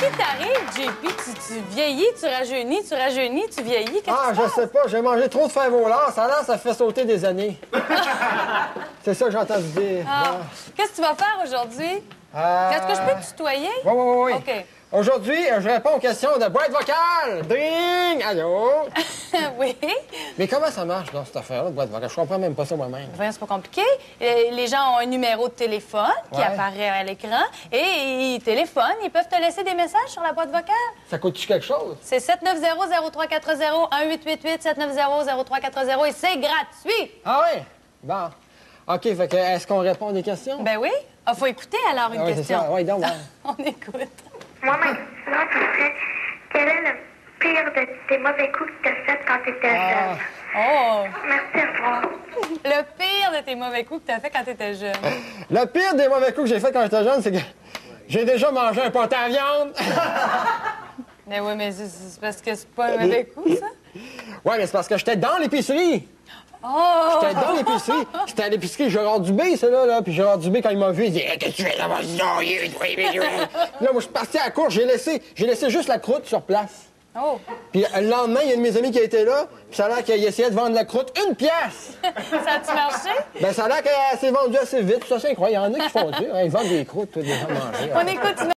qui t'arrive, JP? Tu vieillis, tu rajeunis, tu vieillis. Qu'est-ce que je sais pas. J'ai mangé trop de fèves au lard. Ça fait sauter des années. C'est ça que j'ai entendu dire. Qu'est-ce que tu vas faire aujourd'hui? Est-ce que je peux te tutoyer? Oui. OK. Aujourd'hui, je réponds aux questions de boîte vocale. Ding! Allô? Oui. Mais comment ça marche, dans cette affaire-là, de boîte vocale? Je comprends même pas ça moi-même. Voyons, c'est pas compliqué. Les gens ont un numéro de téléphone qui apparaît à l'écran et ils téléphonent. Ils peuvent te laisser des messages sur la boîte vocale. Ça coûte-tu quelque chose? C'est 790-0340, 1-888-790-0340 et c'est gratuit. Ah oui? Bon. OK, fait que est-ce qu'on répond à des questions? Ben oui. Ah, faut écouter alors une question. C'est ça. Oui, donc, On écoute. Moi, ma question, c'est quel est le pire de tes mauvais coups que t'as fait quand t'étais jeune? Oh! Merci, au revoir. Le pire de tes mauvais coups que t'as fait quand t'étais jeune. Le pire des mauvais coups que j'ai fait quand j'étais jeune, c'est que j'ai déjà mangé un pâté à viande. Mais oui, mais c'est parce que c'est pas un mauvais coup, ça? Oui, mais c'est parce que j'étais dans l'épicerie. Oh! J'étais dans l'épicerie. C'était à l'épicerie Gérard Dubé, ça, là. Puis Gérard Dubé, quand il m'a vu, il dit hey, « Qu'est-ce que tu fais là-bas? » Là, moi, je suis parti à la course. J'ai laissé juste la croûte sur place. Oh! Puis le lendemain, il y a un de mes amis qui a été là. Puis ça a l'air qu'il essayait de vendre la croûte 1 pièce. Ça a-tu marché? Ben, ça a l'air qu'elle s'est vendue assez vite. Ça, c'est incroyable. Il y en a qui font ça. Ils vendent des croûtes, des gens manger. On écoute une